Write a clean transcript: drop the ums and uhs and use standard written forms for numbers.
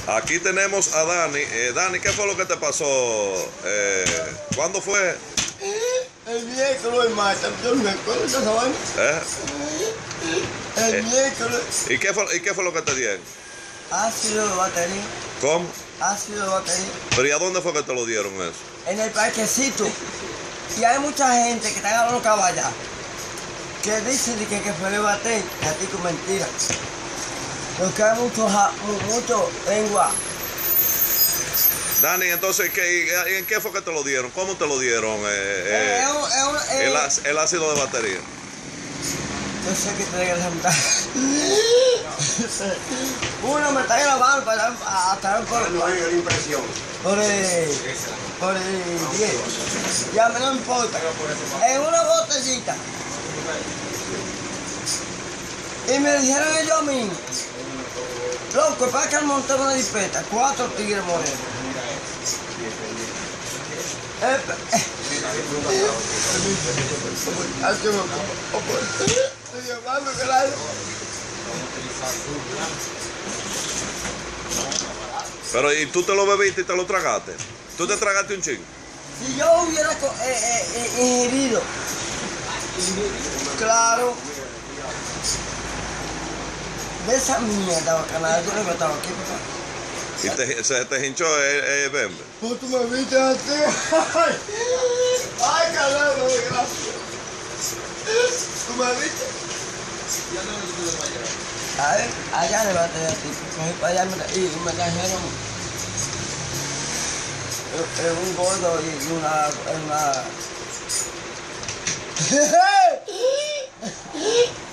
Aquí tenemos a Dani. Dani, ¿qué fue lo que te pasó? ¿Cuándo fue? El miércoles, Marta. Yo no me acuerdo de esa vaina. El miércoles. ¿Y qué fue lo que te dieron? Ácido de batería. ¿Cómo? Ácido de batería. ¿Pero y a dónde fue que te lo dieron eso? En el parquecito. Y hay mucha gente que está agarrando caballos que dicen que fue el bater. Y a ti con mentira. Porque hay mucho lengua. Dani, entonces, ¿en qué fue que te lo dieron? ¿Cómo te lo dieron? El ácido de batería. Yo sé que te regresan. Uno me está grabando para estar por No hay impresión. Por el 10. Ya me no importa. En una botellita. Y me dijeron ellos a mí, loco, para que al montar una dispensa, 4 tigres morenos. Pero, ¿y tú te lo bebiste y te lo tragaste? ¿Tú te tragaste un chingo? Si yo hubiera ingerido, claro, de esa mierda bacana, yo no estaba aquí, papá. ¿Y se te hinchó el bembe? Pues tú me viste así. Ay, caramba, gracias. ¿Tú me viste? A ver, allá le va a tener así. Cogí para allá y me trajeron un gordo y una